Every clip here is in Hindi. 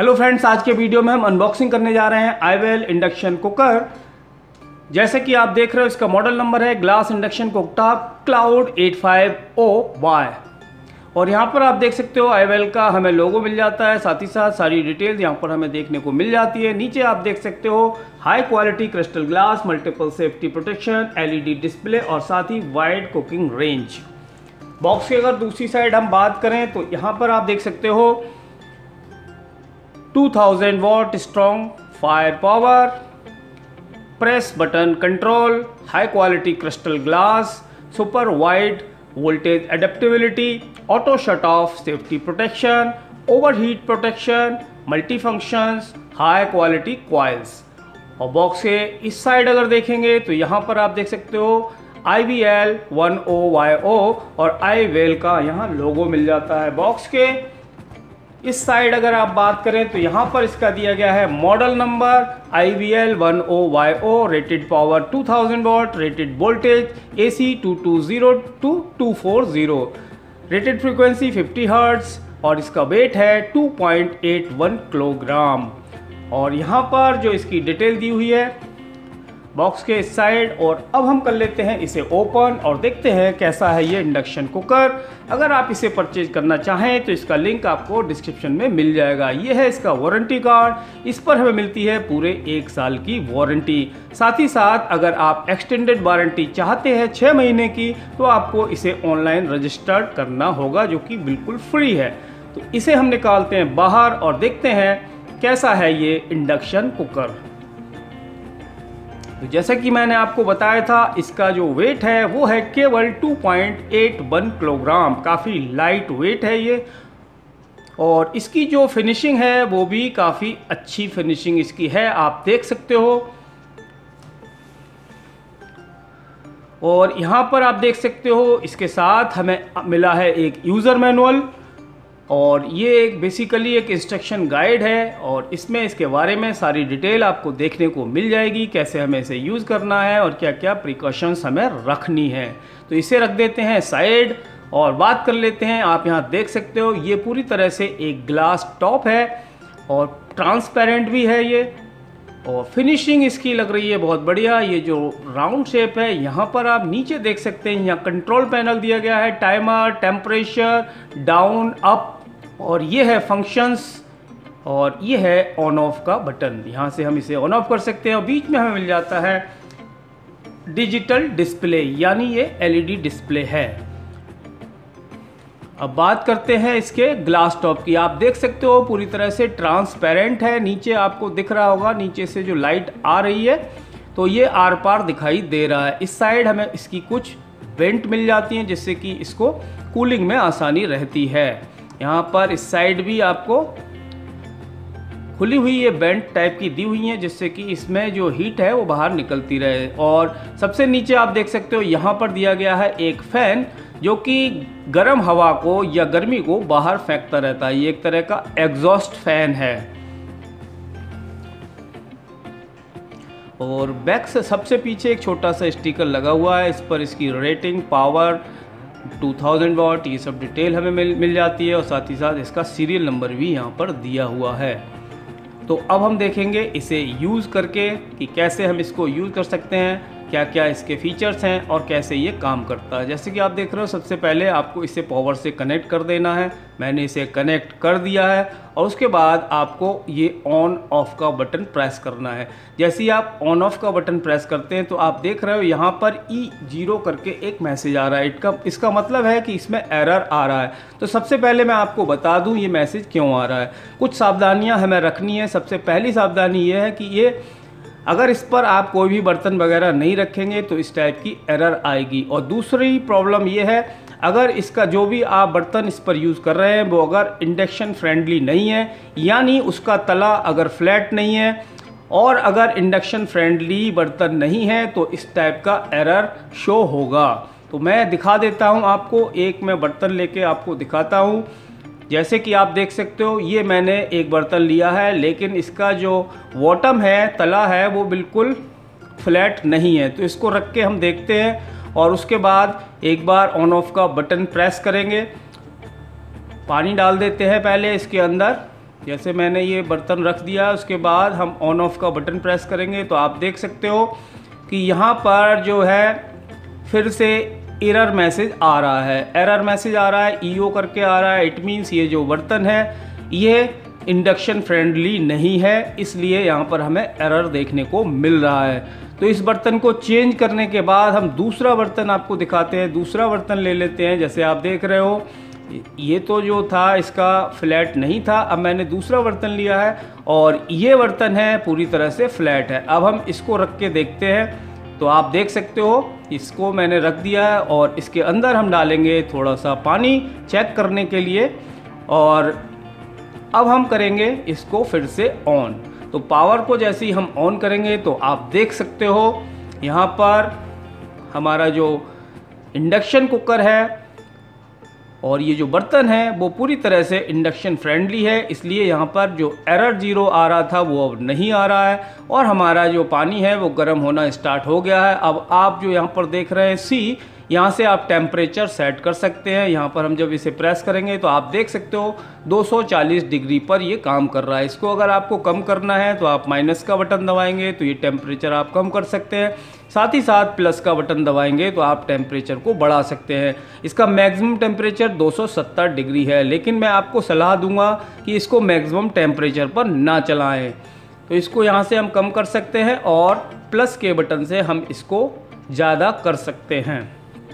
हेलो फ्रेंड्स, आज के वीडियो में हम अनबॉक्सिंग करने जा रहे हैं आईवेल इंडक्शन कुकर। जैसे कि आप देख रहे हो, इसका मॉडल नंबर है glass induction cooktop cloud 850Y। और यहाँ पर आप देख सकते हो आईवेल का हमें लोगो मिल जाता है, साथ ही साथ सारी डिटेल्स यहाँ पर हमें देखने को मिल जाती है। नीचे आप देख सकते हो high quality crystal glass, multiple safety protection, LED display और साथ ही वाइड कुकिंग रेंज। बॉक्स की अगर दूसरी साइड हम बात करें तो यहाँ पर आप देख सकते हो 2000 watt strong fire power, press button control, high quality crystal glass, super wide voltage adaptability, auto shut off safety protection, overheat protection, multi functions, high quality coils. और बॉक्स के इस साइड अगर देखेंगे तो यहाँ पर आप देख सकते हो IVL 10YO और आईवेल का यहाँ लोगो मिल जाता है। बॉक्स के इस साइड अगर आप बात करें तो यहाँ पर इसका दिया गया है model number IVL 10YO, rated power 2000 watt, rated voltage AC 220 to 240, rated frequency 50 hertz और इसका वेट है 2.81 किलोग्राम। और यहाँ पर जो इसकी डिटेल दी हुई है बॉक्स के इस साइड। और अब हम कर लेते हैं इसे ओपन और देखते हैं कैसा है ये इंडक्शन कुकर। अगर आप इसे परचेज करना चाहें तो इसका लिंक आपको डिस्क्रिप्शन में मिल जाएगा। ये है इसका वारंटी कार्ड, इस पर हमें मिलती है पूरे 1 साल की वारंटी। साथ ही साथ अगर आप एक्सटेंडेड वारंटी चाहते हैं 6 महीने की तो आपको इसे ऑनलाइन रजिस्टर्ड करना होगा, जो कि बिल्कुल फ्री है। तो इसे हम निकालते हैं बाहर और देखते हैं कैसा है ये इंडक्शन कुकर। तो जैसा कि मैंने आपको बताया था, इसका जो वेट है वो है केवल 2.81 किलोग्राम, काफ़ी लाइट वेट है ये। और इसकी जो फिनिशिंग है वो भी काफ़ी अच्छी फिनिशिंग इसकी है, आप देख सकते हो। और यहाँ पर आप देख सकते हो इसके साथ हमें मिला है एक यूज़र मैनुअल, और ये एक बेसिकली एक इंस्ट्रक्शन गाइड है और इसमें इसके बारे में सारी डिटेल आपको देखने को मिल जाएगी, कैसे हमें इसे यूज़ करना है और क्या क्या प्रिकॉशंस हमें रखनी है। तो इसे रख देते हैं साइड और बात कर लेते हैं। आप यहाँ देख सकते हो ये पूरी तरह से एक ग्लास टॉप है और ट्रांसपेरेंट भी है ये, और फिनिशिंग इसकी लग रही है बहुत बढ़िया। ये जो राउंड शेप है, यहाँ पर आप नीचे देख सकते हैं यहाँ कंट्रोल पैनल दिया गया है, टाइमर, टेम्परेचर, डाउन, अप, और ये है फंक्शंस, और ये है ऑन ऑफ का बटन। यहाँ से हम इसे ऑन ऑफ कर सकते हैं। और बीच में हमें मिल जाता है डिजिटल डिस्प्ले, यानी ये LED डिस्प्ले है। अब बात करते हैं इसके ग्लास टॉप की। आप देख सकते हो पूरी तरह से ट्रांसपेरेंट है। नीचे आपको दिख रहा होगा, नीचे से जो लाइट आ रही है तो ये आर पार दिखाई दे रहा है। इस साइड हमें इसकी कुछ वेंट मिल जाती हैं जिससे कि इसको कूलिंग में आसानी रहती है। यहाँ पर इस साइड भी आपको खुली हुई ये वेंट टाइप की दी हुई है जिससे कि इसमें जो हीट है वो बाहर निकलती रहे। और सबसे नीचे आप देख सकते हो यहाँ पर दिया गया है एक फैन, जो कि गर्म हवा को या गर्मी को बाहर फेंकता रहता है। ये एक तरह का एग्जॉस्ट फैन है। और बैक से सबसे पीछे एक छोटा सा स्टिकर लगा हुआ है, इस पर इसकी रेटिंग, पावर, 2000 वॉट, ये सब डिटेल हमें मिल जाती है। और साथ ही साथ इसका सीरियल नंबर भी यहाँ पर दिया हुआ है। तो अब हम देखेंगे इसे यूज़ करके कि कैसे हम इसको यूज़ कर सकते हैं, क्या क्या इसके फीचर्स हैं और कैसे ये काम करता है। जैसे कि आप देख रहे हो, सबसे पहले आपको इसे पावर से कनेक्ट कर देना है। मैंने इसे कनेक्ट कर दिया है और उसके बाद आपको ये ऑन ऑफ का बटन प्रेस करना है। जैसे ही आप ऑन ऑफ का बटन प्रेस करते हैं तो आप देख रहे हो यहाँ पर E0 करके एक मैसेज आ रहा है। इसका मतलब है कि इसमें एरर आ रहा है। तो सबसे पहले मैं आपको बता दूँ ये मैसेज क्यों आ रहा है। कुछ सावधानियाँ हमें रखनी है। सबसे पहली सावधानी ये है कि ये अगर इस पर आप कोई भी बर्तन वगैरह नहीं रखेंगे तो इस टाइप की एरर आएगी। और दूसरी प्रॉब्लम ये है, अगर इसका जो भी आप बर्तन इस पर यूज़ कर रहे हैं वो अगर इंडक्शन फ्रेंडली नहीं है, यानी उसका तला अगर फ्लैट नहीं है और अगर इंडक्शन फ्रेंडली बर्तन नहीं है तो इस टाइप का एरर शो होगा। तो मैं दिखा देता हूँ आपको, एक मैं बर्तन लेके आपको दिखाता हूँ। जैसे कि आप देख सकते हो ये मैंने एक बर्तन लिया है, लेकिन इसका जो बॉटम है, तला है, वो बिल्कुल फ्लैट नहीं है। तो इसको रख के हम देखते हैं और उसके बाद एक बार ऑन ऑफ का बटन प्रेस करेंगे। पानी डाल देते हैं पहले इसके अंदर जैसे मैंने ये बर्तन रख दिया, उसके बाद हम ऑन ऑफ का बटन प्रेस करेंगे तो आप देख सकते हो कि यहाँ पर जो है फिर से एरर मैसेज आ रहा है। एरर मैसेज आ रहा है, ईओ करके आ रहा है। इट मीन्स ये जो बर्तन है ये इंडक्शन फ्रेंडली नहीं है, इसलिए यहाँ पर हमें एरर देखने को मिल रहा है। तो इस बर्तन को चेंज करने के बाद हम दूसरा बर्तन आपको दिखाते हैं। दूसरा बर्तन ले लेते हैं। जैसे आप देख रहे हो ये तो जो था इसका फ्लैट नहीं था, अब मैंने दूसरा बर्तन लिया है और ये बर्तन है पूरी तरह से फ्लैट है। अब हम इसको रख के देखते हैं। तो आप देख सकते हो इसको मैंने रख दिया है और इसके अंदर हम डालेंगे थोड़ा सा पानी चेक करने के लिए और अब हम करेंगे इसको फिर से ऑन। तो पावर को जैसे ही हम ऑन करेंगे तो आप देख सकते हो यहाँ पर हमारा जो इंडक्शन कुकर है और ये जो बर्तन है वो पूरी तरह से इंडक्शन फ्रेंडली है, इसलिए यहाँ पर जो एरर 0 आ रहा था वो अब नहीं आ रहा है और हमारा जो पानी है वो गर्म होना स्टार्ट हो गया है। अब आप जो यहाँ पर देख रहे हैं सी, यहाँ से आप टेम्परेचर सेट कर सकते हैं। यहाँ पर हम जब इसे प्रेस करेंगे तो आप देख सकते हो 240 डिग्री पर ये काम कर रहा है। इसको अगर आपको कम करना है तो आप माइनस का बटन दबाएंगे तो ये टेम्परेचर आप कम कर सकते हैं। साथ ही साथ प्लस का बटन दबाएंगे तो आप टेम्परेचर को बढ़ा सकते हैं। इसका मैक्सिमम टेम्परेचर 270 डिग्री है, लेकिन मैं आपको सलाह दूंगा कि इसको मैक्सिमम टेम्परेचर पर ना चलाएं। तो इसको यहाँ से हम कम कर सकते हैं और प्लस के बटन से हम इसको ज़्यादा कर सकते हैं।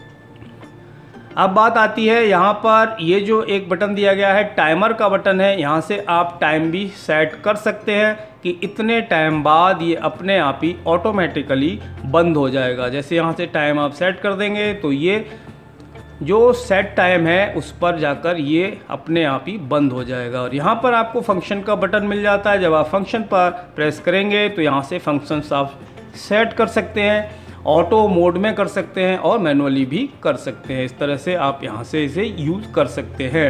अब बात आती है यहाँ पर ये जो एक बटन दिया गया है टाइमर का बटन है, यहाँ से आप टाइम भी सेट कर सकते हैं कि इतने टाइम बाद ये अपने आप ही ऑटोमेटिकली बंद हो जाएगा। जैसे यहाँ से टाइम आप सेट कर देंगे तो ये जो सेट टाइम है उस पर जाकर ये अपने आप ही बंद हो जाएगा। और यहाँ पर आपको फंक्शन का बटन मिल जाता है। जब आप फंक्शन पर प्रेस करेंगे तो यहाँ से फंक्शंस आप सेट कर सकते हैं, ऑटो मोड में कर सकते हैं और मैनुअली भी कर सकते हैं। इस तरह से आप यहाँ से इसे यूज़ कर सकते हैं।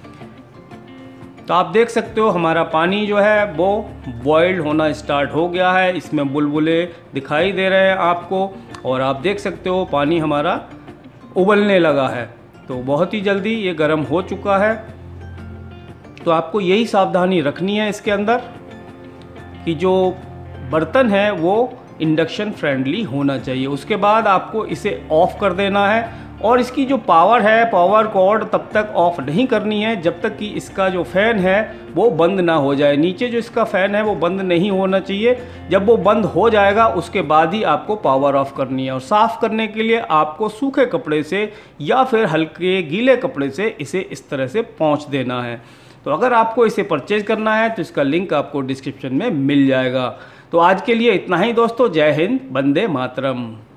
तो आप देख सकते हो हमारा पानी जो है वो बॉइल्ड होना स्टार्ट हो गया है। इसमें बुलबुले दिखाई दे रहे हैं आपको और आप देख सकते हो पानी हमारा उबलने लगा है। तो बहुत ही जल्दी ये गर्म हो चुका है। तो आपको यही सावधानी रखनी है इसके अंदर कि जो बर्तन है वो इंडक्शन फ्रेंडली होना चाहिए। उसके बाद आपको इसे ऑफ़ कर देना है और इसकी जो पावर है, पावर कॉर्ड तब तक ऑफ़ नहीं करनी है जब तक कि इसका जो फ़ैन है वो बंद ना हो जाए। नीचे जो इसका फ़ैन है वो बंद नहीं होना चाहिए। जब वो बंद हो जाएगा उसके बाद ही आपको पावर ऑफ़ करनी है। और साफ़ करने के लिए आपको सूखे कपड़े से या फिर हल्के गीले कपड़े से इसे इस तरह से पोंछ देना है। तो अगर आपको इसे परचेज करना है तो इसका लिंक आपको डिस्क्रिप्शन में मिल जाएगा। तो आज के लिए इतना ही दोस्तों। जय हिंद, वंदे मातरम।